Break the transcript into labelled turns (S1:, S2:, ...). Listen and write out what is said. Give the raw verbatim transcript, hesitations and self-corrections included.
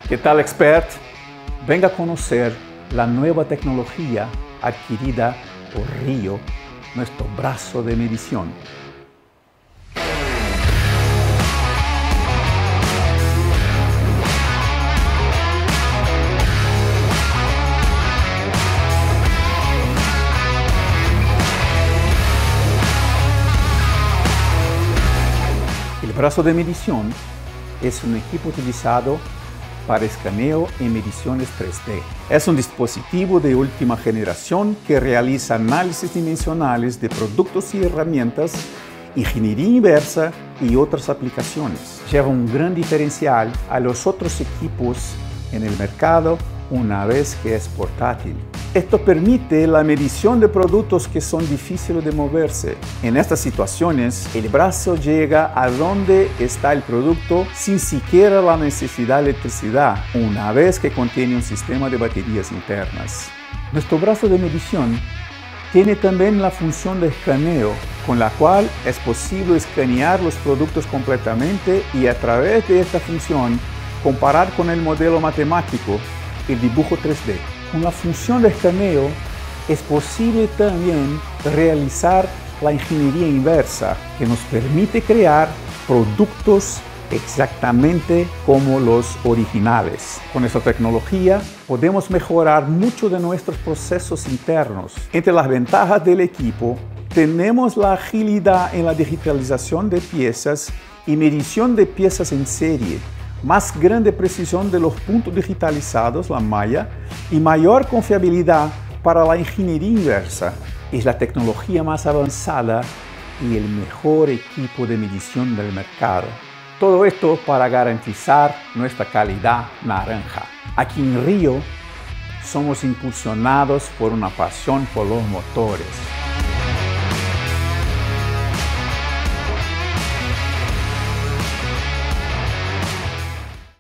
S1: ¿Qué tal, expert? Venga a conocer la nueva tecnología adquirida por Rio, nuestro brazo de medición. El brazo de medición es un equipo utilizado para escaneo y mediciones tres D. Es un dispositivo de última generación que realiza análisis dimensionales de productos y herramientas, ingeniería inversa y otras aplicaciones. Lleva un gran diferencial a los otros equipos en el mercado una vez que es portátil. Esto permite la medición de productos que son difíciles de moverse. En estas situaciones, el brazo llega a donde está el producto sin siquiera la necesidad de electricidad, una vez que contiene un sistema de baterías internas. Nuestro brazo de medición tiene también la función de escaneo, con la cual es posible escanear los productos completamente y a través de esta función comparar con el modelo matemático el dibujo tres D. Con la función de escaneo es posible también realizar la ingeniería inversa, que nos permite crear productos exactamente como los originales. Con esta tecnología podemos mejorar mucho de nuestros procesos internos. Entre las ventajas del equipo tenemos la agilidad en la digitalización de piezas y medición de piezas en serie, más grande precisión de los puntos digitalizados, la malla, y mayor confiabilidad para la ingeniería inversa. Es la tecnología más avanzada y el mejor equipo de medición del mercado. Todo esto para garantizar nuestra calidad naranja. Aquí en Rio somos impulsionados por una pasión por los motores.